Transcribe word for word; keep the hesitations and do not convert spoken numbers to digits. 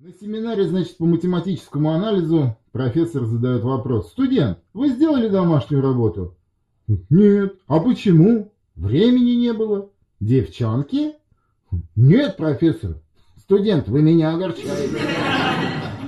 На семинаре, значит, по математическому анализу профессор задает вопрос. Студент, вы сделали домашнюю работу? Нет. А почему? Времени не было. Девчонки? Нет, профессор. Студент, вы меня огорчаете.